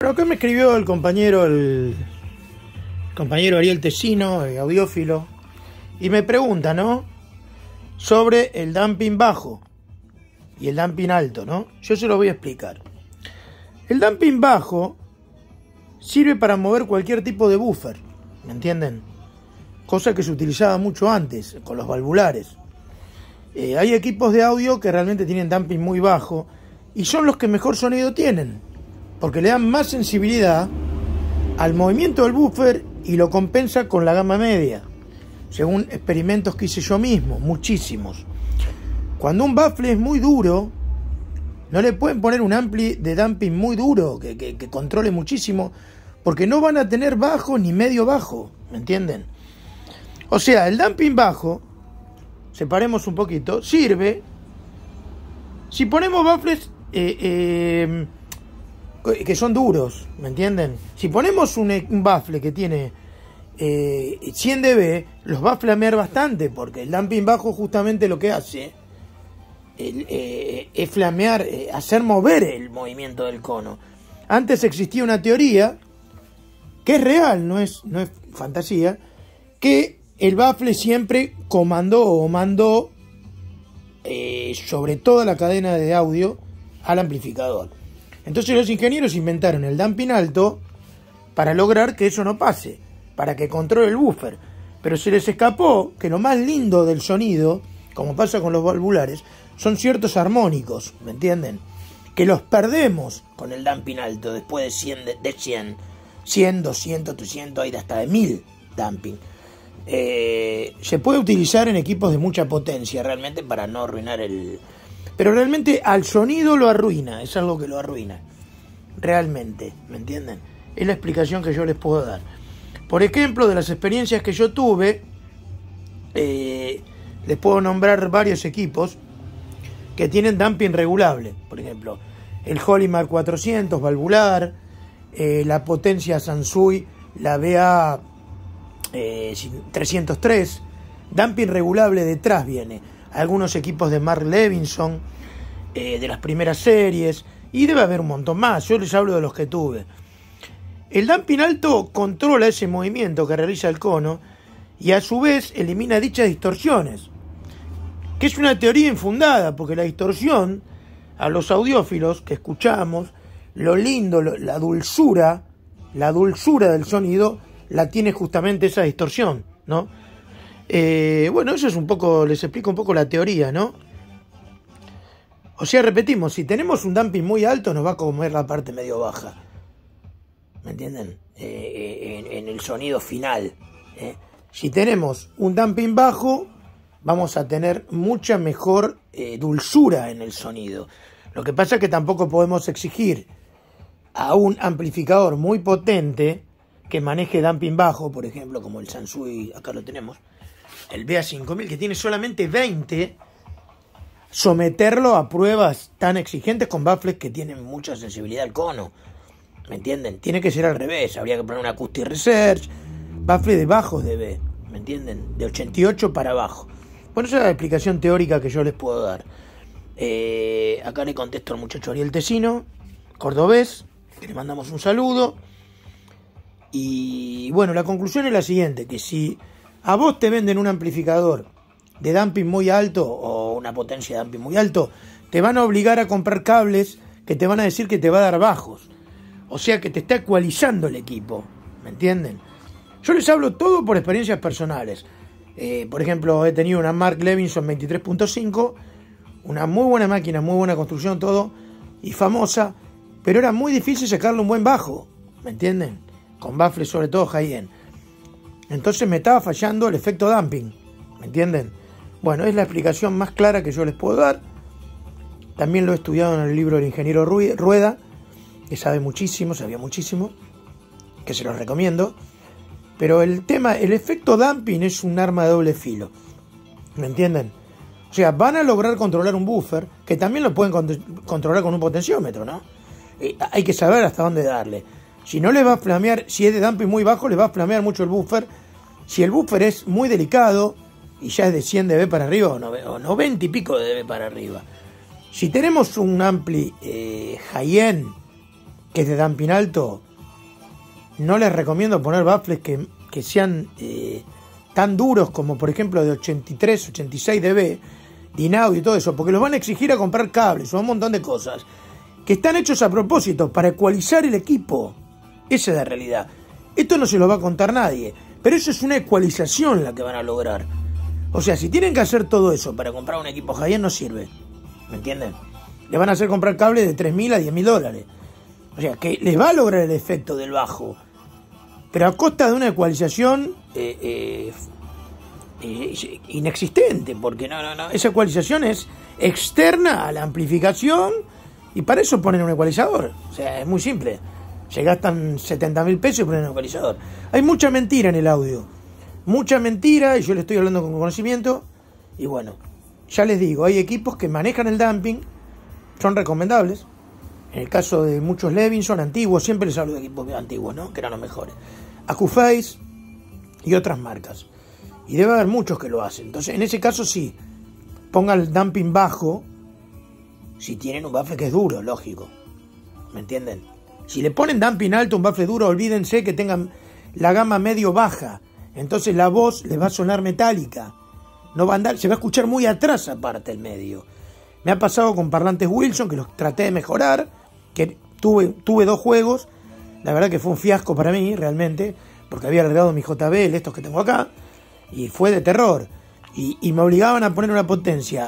Bueno, acá me escribió el compañero Ariel Tessino, audiófilo, y me pregunta, ¿no?, sobre el damping bajo y el damping alto, ¿no? Yo se lo voy a explicar. El damping bajo sirve para mover cualquier tipo de buffer, ¿me entienden? Cosa que se utilizaba mucho antes con los valvulares. Hay equipos de audio que realmente tienen damping muy bajo y son los que mejor sonido tienen, porque le dan más sensibilidad al movimiento del buffer y lo compensa con la gama media, según experimentos que hice yo mismo, muchísimos. Cuando un baffle es muy duro, no le pueden poner un ampli de damping muy duro que controle muchísimo, porque no van a tener bajo ni medio bajo, ¿me entienden? O sea, el damping bajo, separemos un poquito, sirve si ponemos baffles que son duros, ¿me entienden? Si ponemos un baffle que tiene 100 dB, los va a flamear bastante, porque el damping bajo justamente lo que hace es flamear, hacer mover el movimiento del cono. Antes existía una teoría que es real, no es fantasía, que el baffle siempre comandó o mandó sobre toda la cadena de audio al amplificador. Entonces los ingenieros inventaron el damping alto para lograr que eso no pase, para que controle el buffer. Pero se les escapó que lo más lindo del sonido, como pasa con los valvulares, son ciertos armónicos, ¿me entienden? Que los perdemos con el damping alto después de 100, 200, 300, hay hasta de 1000 damping. Se puede utilizar en equipos de mucha potencia realmente para no arruinar el... Pero realmente al sonido lo arruina, es algo que lo arruina, realmente, ¿me entienden? Es la explicación que yo les puedo dar. Por ejemplo, de las experiencias que yo tuve, les puedo nombrar varios equipos que tienen damping regulable. Por ejemplo, el Hollymar 400 valvular, la potencia Sansui, la BA 303, damping regulable detrás viene. Algunos equipos de Mark Levinson, de las primeras series, y debe haber un montón más. Yo les hablo de los que tuve. El damping alto controla ese movimiento que realiza el cono y a su vez elimina dichas distorsiones, que es una teoría infundada, porque la distorsión, a los audiófilos que escuchamos, lo lindo, la dulzura del sonido la tiene justamente esa distorsión, ¿no? Bueno, eso es un poco, les explico un poco la teoría, ¿no? O sea, repetimos, si tenemos un damping muy alto nos va a comer la parte medio baja, ¿me entienden? En el sonido final. Si tenemos un damping bajo, vamos a tener mucha mejor dulzura en el sonido. Lo que pasa es que tampoco podemos exigir a un amplificador muy potente que maneje damping bajo, por ejemplo, como el Sansui, acá lo tenemos, el BA5000, que tiene solamente 20, someterlo a pruebas tan exigentes con baffles que tienen mucha sensibilidad al cono, ¿me entienden? Tiene que ser al revés, habría que poner una Acoustic Research, baffle de bajos dB, ¿me entienden? De 88 para abajo. Bueno, esa es la explicación teórica que yo les puedo dar. Acá le contesto al muchacho Ariel Tessino, cordobés, que le mandamos un saludo. Y bueno, la conclusión es la siguiente, que si a vos te venden un amplificador de damping muy alto o una potencia de damping muy alto, te van a obligar a comprar cables que te van a decir que te va a dar bajos. O sea que te está ecualizando el equipo, ¿me entienden? Yo les hablo todo por experiencias personales. Por ejemplo, he tenido una Mark Levinson 23.5, una muy buena máquina, muy buena construcción, todo, y famosa, pero era muy difícil sacarle un buen bajo, ¿me entienden? Con baffles sobre todo high-end. Entonces me estaba fallando el efecto damping, ¿me entienden? Bueno, es la explicación más clara que yo les puedo dar. También lo he estudiado en el libro del ingeniero Rueda, que sabía muchísimo, que se los recomiendo. Pero el efecto damping es un arma de doble filo, ¿me entienden? O sea, van a lograr controlar un buffer, que también lo pueden controlar con un potenciómetro, ¿no? Hay que saber hasta dónde darle. Si no les va a flamear, si es de damping muy bajo, les va a flamear mucho el buffer. Si el buffer es muy delicado y ya es de 100 dB para arriba o 90 y pico de dB para arriba. Si tenemos un ampli high-end que es de damping alto, no les recomiendo poner baffles que sean tan duros como por ejemplo de 83, 86 dB, Dinaudio y todo eso, porque los van a exigir a comprar cables o un montón de cosas que están hechos a propósito para ecualizar el equipo. Esa es la realidad. Esto no se lo va a contar nadie, pero eso es una ecualización la que van a lograr. O sea, si tienen que hacer todo eso para comprar un equipo high-end, no sirve. ¿Me entienden? Le van a hacer comprar cables de $3.000 a $10.000. O sea, que les va a lograr el efecto del bajo, pero a costa de una ecualización inexistente, porque no, esa ecualización es externa a la amplificación y para eso ponen un ecualizador. O sea, es muy simple. Se gastan 70.000 pesos y ponen un ecualizador. Hay mucha mentira en el audio, mucha mentira, y yo le estoy hablando con conocimiento. Y bueno, ya les digo, hay equipos que manejan el damping, son recomendables. En el caso de muchos Levinson antiguos, siempre les hablo de equipos antiguos, ¿no? Que eran los mejores. Accuphase y otras marcas. Y debe haber muchos que lo hacen. Entonces, en ese caso sí, pongan el damping bajo si tienen un baffle que es duro, lógico. ¿Me entienden? Si le ponen damping alto, un baffle duro, olvídense que tengan la gama medio baja. Entonces la voz les va a sonar metálica. No va a andar, se va a escuchar muy atrás aparte el medio. Me ha pasado con parlantes Wilson, que los traté de mejorar, que tuve 2 juegos. La verdad que fue un fiasco para mí, realmente, porque había alargado mi JBL, estos que tengo acá, y fue de terror. Y me obligaban a poner una potencia,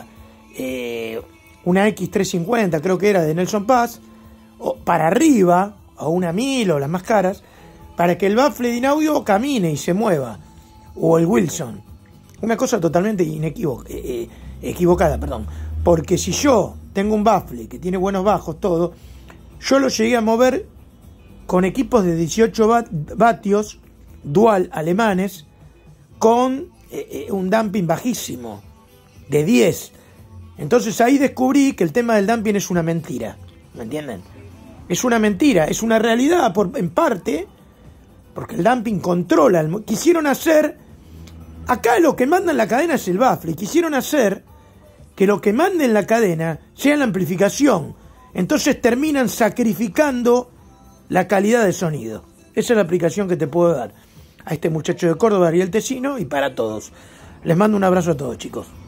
una X350, creo que era de Nelson Paz, o para arriba, o una 1000 o las más caras, para que el baffle Dinaudio camine y se mueva, o el Wilson. Una cosa totalmente equivocada, porque si yo tengo un baffle que tiene buenos bajos, todo, yo lo llegué a mover con equipos de 18 vatios dual alemanes con un damping bajísimo de 10. Entonces ahí descubrí que el tema del damping es una mentira, ¿me entienden? Es una mentira, es una realidad en parte, porque el damping controla. Quisieron hacer, acá lo que manda en la cadena es el baffle, y quisieron hacer que lo que mande en la cadena sea la amplificación. Entonces terminan sacrificando la calidad de sonido. Esa es la aplicación que te puedo dar a este muchacho de Córdoba, Ariel Tessino, y para todos. Les mando un abrazo a todos, chicos.